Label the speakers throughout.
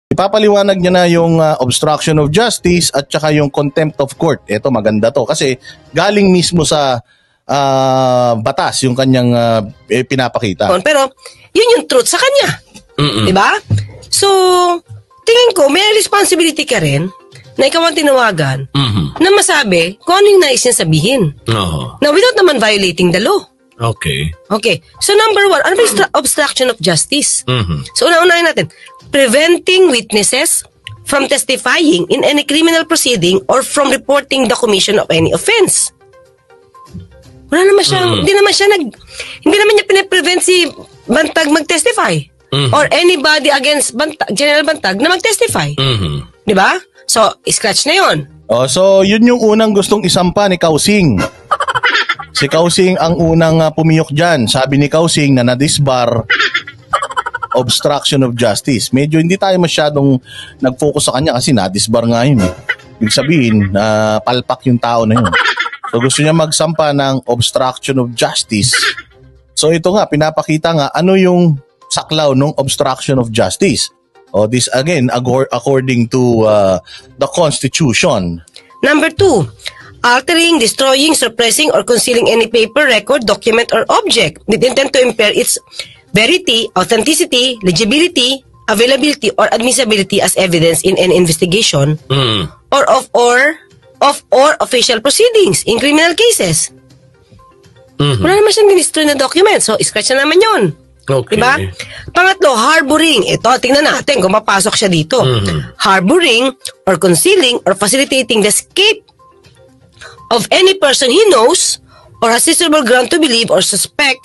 Speaker 1: Ipapaliwanag niya na yung obstruction of justice at saka yung contempt of court. Ito maganda to kasi galing mismo sa batas yung kanyang pinapakita.
Speaker 2: Pero yun yung truth sa kanya. Diba? So, tingin ko may responsibility ka rin na ikaw ang tinawagan na masabi kung ano yung nais niya sabihin. Now, without naman violating the law.
Speaker 1: Okay.
Speaker 2: So, number 1, ano ba yung obstruction of justice? So, una-unahin natin. Preventing witnesses from testifying in any criminal proceeding or from reporting the commission of any offense. Wala naman siya, hindi naman niya pinaprevent si Bantag mag-testify. Or anybody against General Bantag na mag-testify. Diba? So, scratch na yun.
Speaker 1: So, yun yung unang gustong isampa ni Kausing. Si Kausing ang unang pumiyok dyan. Sabi ni Kausing na na-disbar obstruction of justice. Medyo hindi tayo masyadong nag-focus sa kanya kasi na-disbar nga yun. Ibig sabihin na palpak yung tao na yun. So gusto niya magsampa ng obstruction of justice. So ito nga, pinapakita nga ano yung saklaw ng obstruction of justice. This again, according to the Constitution.
Speaker 2: Number 2, altering, destroying, suppressing, or concealing any paper, record, document, or object with intent to impair its verity, authenticity, legibility, availability, or admissibility as evidence in an investigation or official proceedings in criminal cases. Wala naman siyang destroy na document. So, scratch na naman yun.
Speaker 1: Okay.
Speaker 2: Diba? Pangatlo, harboring. Ito, tingnan natin kung mapasok siya dito. Harboring or concealing or facilitating the escape of any person he knows or has reasonable ground to believe or suspect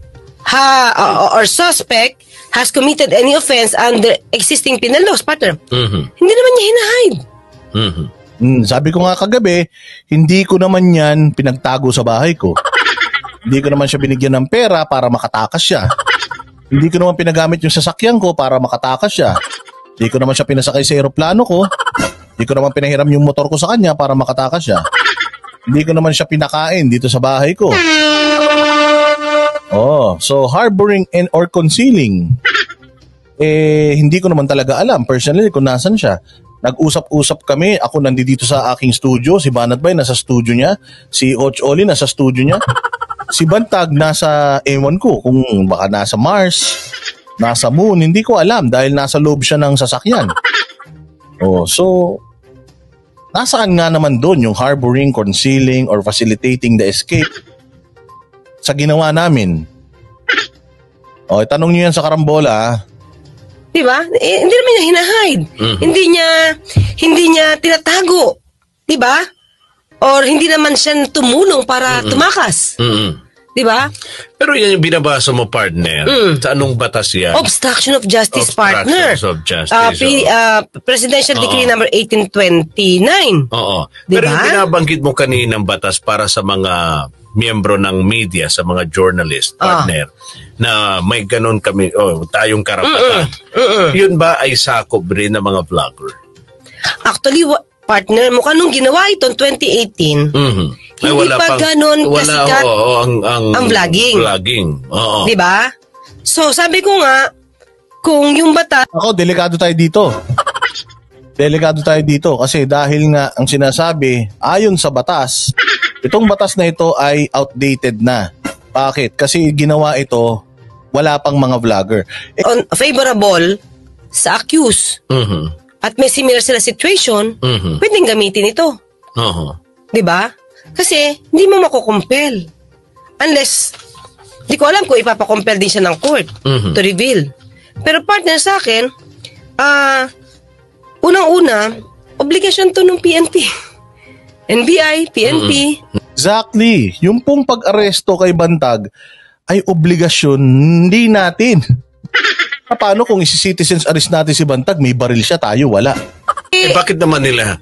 Speaker 2: has committed any offense under existing penal laws, partner. Hindi naman niya hinahide.
Speaker 1: Sabi ko nga kagabi, hindi ko naman yan pinagtago sa bahay ko. Hindi ko naman siya binigyan ng pera para makatakas siya. Hindi ko naman pinagamit yung sasakyan ko para makatakas siya. Hindi ko naman siya pinasakay sa eroplano ko. Hindi ko naman pinahiram yung motor ko sa kanya para makatakas siya. Hindi ko naman siya pinakain dito sa bahay ko. So harboring and or concealing. Hindi ko naman talaga alam personally kung nasan siya. Nag-usap-usap kami, ako nandito sa aking studio, si Banat Bay nasa studio niya, si Och Oli nasa studio niya. Si Bantag nasa ewan ko kung baka nasa Mars, nasa Moon, hindi ko alam dahil nasa loob siya ng sasakyan. So nasaan nga naman doon yung harboring, concealing, or facilitating the escape sa ginawa namin? Itanong niyo yan sa Karambola.
Speaker 2: Diba? Hindi naman niya hinahide. Hindi niya tinatago. Diba? Or hindi naman siya tumulong para tumakas. Diba?
Speaker 3: Pero yan yung binabasa mo, partner. Sa anong batas yan?
Speaker 2: Obstruction of justice, partner.
Speaker 3: Obstruction of justice.
Speaker 2: Presidential Decree number 1829.
Speaker 3: Oo.
Speaker 2: Diba?
Speaker 3: Pero yung binabanggit mo kaninang batas para sa mga miyembro ng media, sa mga journalist, partner, na may ganun kami, tayong karapatan. Yun ba ay sakop rin ng mga vlogger?
Speaker 2: Actually, partner, mukha nung ginawa ito 2018, hindi pa ganun kasikat ang vlogging. Diba? So, sabi ko nga, kung yung bata...
Speaker 1: Ako, delikado tayo dito. Delikado tayo dito kasi dahil nga ang sinasabi, ayon sa batas, itong batas na ito ay outdated na. Bakit? Kasi ginawa ito, wala pang mga vlogger.
Speaker 2: Favorable sa accused. At may similar sila situation, pwedeng gamitin ito. Diba? Kasi hindi mo makukumpel. Unless, di ko alam kung ipapakumpel din siya ng court to reveal. Pero partner sa akin, unang-una, obligasyon to ng PNP. NBI, PNP.
Speaker 1: Exactly. Yung pong pag-aresto kay Bantag ay obligasyon hindi natin. Paano kung isi-citizens arrest natin si Bantag, may baril siya, tayo wala?
Speaker 3: Bakit naman nila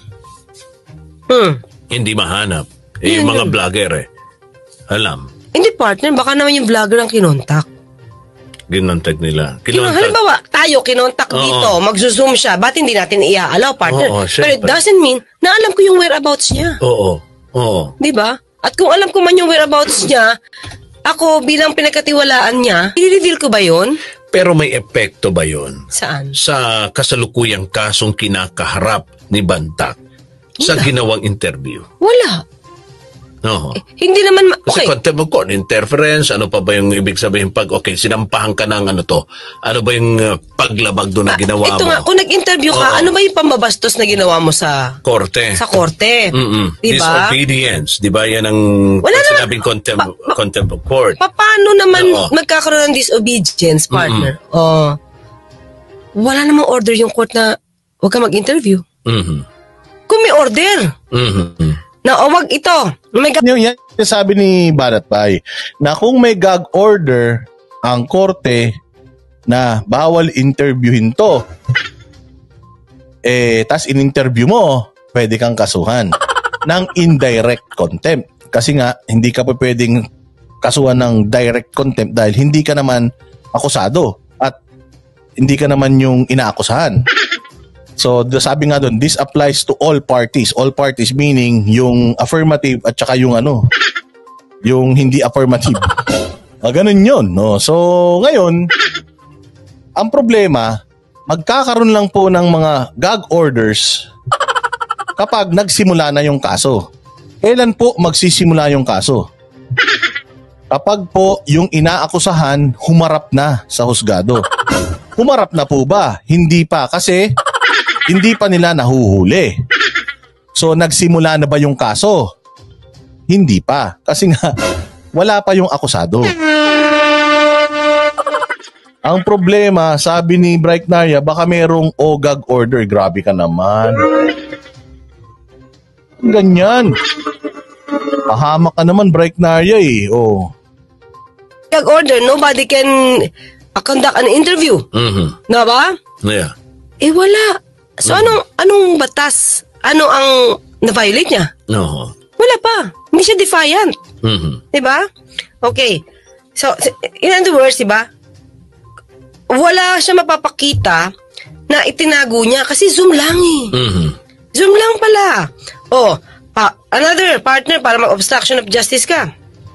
Speaker 3: hindi mahanap? Yung mga vlogger alam.
Speaker 2: Hindi partner, baka naman yung vlogger ang kinontak.
Speaker 3: Ginontak nila.
Speaker 2: Halimbawa, tayo kinontak dito, magzo-zoom siya, ba't hindi natin i-allow, partner? Pero it doesn't mean na alam ko yung whereabouts niya.
Speaker 3: Oo.
Speaker 2: Diba? At kung alam ko man yung whereabouts niya, ako bilang pinagkatiwalaan niya, i-reveal ko ba yun?
Speaker 3: Pero may epekto ba yun
Speaker 2: Saan?
Speaker 3: sa kasalukuyang kasong kinakaharap ni Bantak sa ginawang interview?
Speaker 2: Wala.
Speaker 3: Oo.
Speaker 2: Hindi naman,
Speaker 3: Kasi
Speaker 2: okay.
Speaker 3: contempt of court, interference, ano pa ba yung ibig sabihin pag, okay, sinampahan ka ng ano to, ano ba yung paglabag doon na ginawa
Speaker 2: Ito
Speaker 3: mo?
Speaker 2: nga, kung nag-interview ka,
Speaker 3: Oo.
Speaker 2: ano ba yung pambabastos na ginawa mo sa
Speaker 3: Korte.
Speaker 2: korte? Diba?
Speaker 3: Disobedience. Di ba yan ang
Speaker 2: Wala naman.
Speaker 3: sinabing contempt of court?
Speaker 2: Paano naman
Speaker 3: Oo.
Speaker 2: magkakaroon ng disobedience, partner? Oh. Wala namang order yung court na huwag ka mag-interview.
Speaker 3: Mhm.
Speaker 2: Kung may order,
Speaker 3: Mhm.
Speaker 2: na wag ito.
Speaker 1: Yan sabi ni Banat Bay na kung may gag order ang korte na bawal interviewin to, tas in-interview mo, pwede kang kasuhan ng indirect contempt. Kasi nga, hindi ka pa pwedeng kasuhan ng direct contempt dahil hindi ka naman akusado at hindi ka naman yung inaakusahan. So, sabi nga doon, this applies to all parties. All parties meaning yung affirmative at saka yung yung hindi affirmative. Ganun yun, no? So, ngayon, ang problema, magkakaroon lang po ng mga gag orders kapag nagsimula na yung kaso. Kailan po magsisimula yung kaso? Kapag po yung inaakusahan humarap na sa husgado. Humarap na po ba? Hindi pa kasi hindi pa nila nahuhuli. So nagsimula na ba yung kaso? Hindi pa. Kasi nga wala pa yung akusado. Ang problema, sabi ni Bright Naria, baka merong OGAG order. Grabe ka naman. Ganyan. Pahamak ka naman, Bright Naria eh. Oh.
Speaker 2: gag order, nobody can conduct an interview.
Speaker 3: Mhm.
Speaker 2: Na ba?
Speaker 3: Yeah.
Speaker 2: Wala. So anong batas? Ano ang na-violate niya?
Speaker 3: No.
Speaker 2: Wala pa. Hindi siya defiant.
Speaker 3: Mhm.
Speaker 2: 'Di ba? Okay. So in other words, 'di ba? Wala siya mapapakita na itinago niya kasi Zoom lang eh.
Speaker 3: Mhm.
Speaker 2: Zoom lang pala. Oh, another partner para mag-obstruction of justice ka.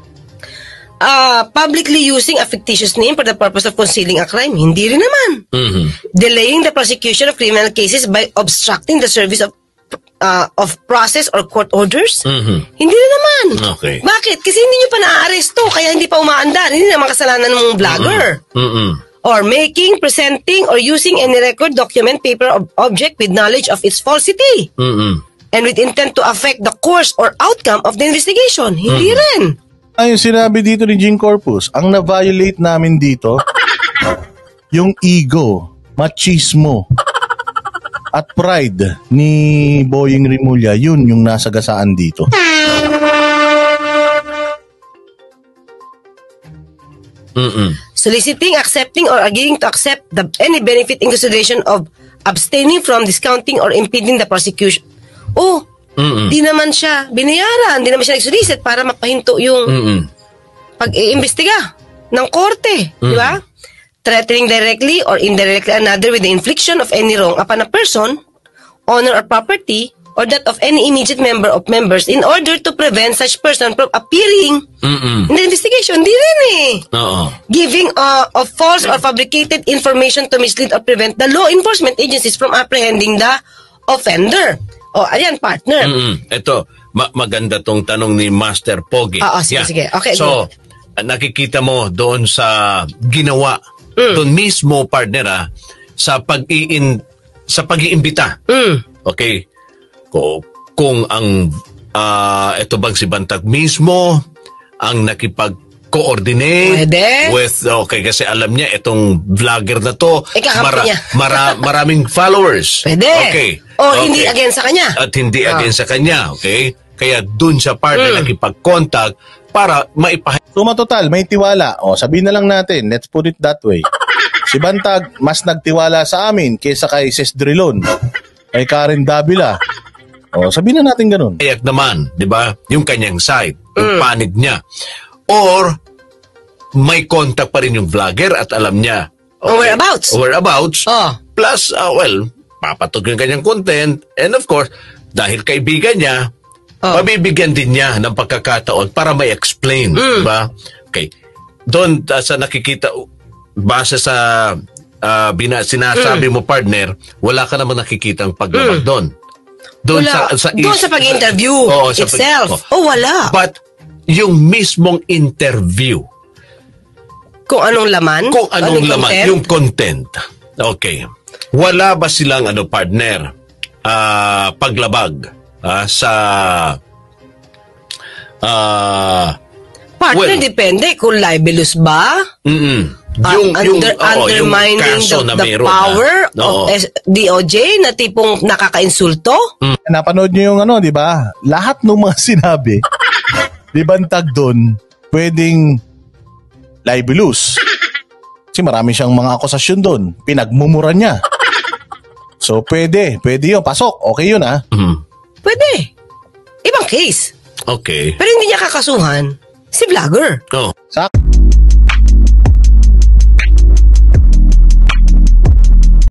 Speaker 2: Publicly using a fictitious name for the purpose of concealing a crime. Hindi rin naman.
Speaker 3: Mhm.
Speaker 2: Delaying the prosecution of criminal cases by obstructing the service of process or court orders?
Speaker 3: Mhm.
Speaker 2: Hindi rin naman.
Speaker 3: Okay.
Speaker 2: Bakit? Kasi hindi nyo pa na-aresto, kaya hindi pa umaandar. Hindi naman kasalanan ng vlogger.
Speaker 3: Mhm.
Speaker 2: Or making, presenting, or using any record, document, paper, or object with knowledge of its falsity.
Speaker 3: Mhm.
Speaker 2: And with intent to affect the course or outcome of the investigation. Hindi rin.
Speaker 1: Yung sinabi dito ni Jean Corpus, ang na-violate namin dito, yung ego, machismo, at pride ni Boying Rimulya, yun yung nasagasaan dito.
Speaker 3: Mhm.
Speaker 2: Soliciting, accepting, or agreeing to accept any benefit in consideration of abstaining from discounting or impeding the prosecution. Oh, di naman siya binayaran, di naman siya nag-solicit para mapahinto yung
Speaker 3: Mhm.
Speaker 2: pag-iimbestiga ng korte, di ba? Threatening directly or indirectly another with the infliction of any wrong upon a person, honor or property, or that of any immediate member of members in order to prevent such person from appearing
Speaker 3: Mhm.
Speaker 2: in the investigation. Di rin eh.
Speaker 3: Oo.
Speaker 2: Giving of false or fabricated information to mislead or prevent the law enforcement agencies from apprehending the offender. O, ayan, partner.
Speaker 3: Ito, maganda tong tanong ni Master Pogi.
Speaker 2: Oo, sige. Okay,
Speaker 3: so, nakikita mo doon sa ginawa, doon mismo, partner, sa pag-iimbita. Okay? Kung ang ito bang si Bantag mismo ang nakipag-coordinate
Speaker 2: Pwede.
Speaker 3: with, okay, kasi alam niya itong vlogger na to,
Speaker 2: Kakampi niya.
Speaker 3: maraming followers.
Speaker 2: Pwede.
Speaker 3: Okay.
Speaker 2: O, hindi against sa kanya.
Speaker 3: At hindi against sa kanya, okay? Kaya dun sa partner nakipag-contact para maipahayag.
Speaker 1: Suma total, may tiwala. O, sabihin na lang natin, let's put it that way. Si Bantag, mas nagtiwala sa amin kaysa kay Ses Drilon, kay Karen Davila. O, sabihin na natin ganun.
Speaker 3: Naman, di ba? Yung kanyang side, yung panig niya. Or, may contact pa rin yung vlogger at alam niya. Whereabouts.
Speaker 2: Oh.
Speaker 3: Plus, papatog yung kanyang content. And of course, dahil kaibigan niya, mabibigyan din niya ng pagkakataon para may explain, di ba? Okay. Doon sa nakikita, base sa sinasabi mo, partner, wala ka naman nakikitang paglabag doon. Doon
Speaker 2: doon sa pag-interview itself. Wala.
Speaker 3: But yung mismong interview,
Speaker 2: kung anong laman?
Speaker 3: Content? Yung content. Okay. Wala ba silang partner, paglabag sa
Speaker 2: partner, depende kung libelous ba? Undermining the power of DOJ na tipong nakakainsulto?
Speaker 1: Napanood nyo yung di ba? Lahat ng mga sinabi, libantag doon, pwedeng libelous. Kasi marami siyang mga akusasyon doon. Pinagmumura niya. So, pwede yun. Pasok. Okay yun,
Speaker 2: Pwede. Ibang case.
Speaker 3: Okay.
Speaker 2: Pero hindi niya kakasuhan si vlogger.
Speaker 1: Sakto.